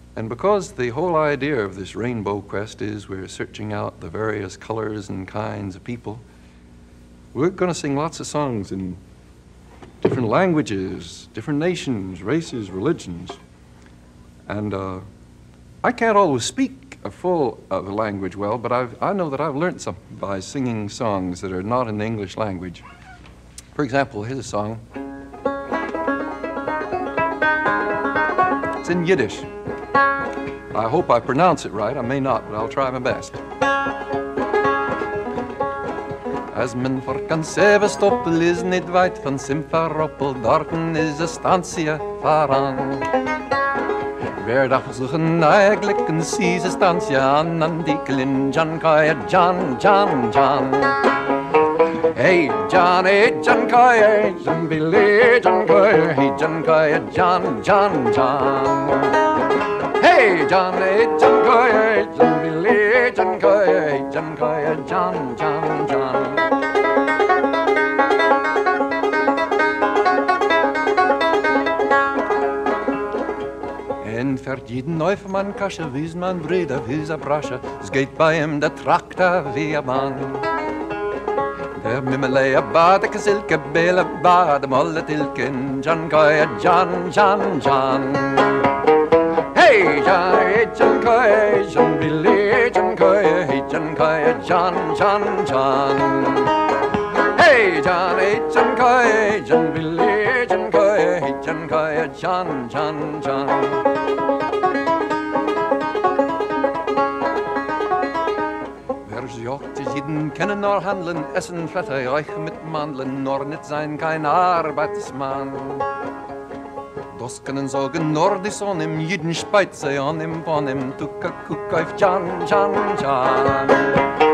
And because the whole idea of this Rainbow Quest is we're searching out the various colors and kinds of people, we're going to sing lots of songs in different languages, different nations, races, religions. And I can't always speak a full language well, but I know that I've learned something by singing songs that are not in the English language. For example, here's a song. It's in Yiddish. I hope I pronounce it right. I may not, but I'll try my best. As men voor kan Sevastopol is niet weit van Simferopol, dorten is een stantie vooraan. Wer darf zoeken eigenlijk een zieze stantie aan die klin John Coyer, John, John, John. Hey John Coyer, John Billy, John Coyer, hey John Coyer, John, John, John. Hey John Coyer, John Billy, John Coyer, hey John Coyer, John, John, John. En fährt jeden Neufmann Kasche, wie's man Brüder, wie's a Brasche, es geht bei ihm der Traktor wie a Bahn. Der Mimmelei a Bade, Silke, Bele, Bade, Molle, Tilken, John Coyer, John, John, John. Hey John Coyer, John Billy, John Coyer, hey John Coyer, John, John, John. Hey John Coyer, John Billy, John Coyer, hey John Coyer, John, John, John. Jeden kennen nur handeln, essen, fette, räuchen mit Mandeln, nur nicht sein kein Arbeitsmann. Das können sagen nur die Sonne, im jeden Speize, an im Bonn, im Tuka, Kuck auf John, John, John.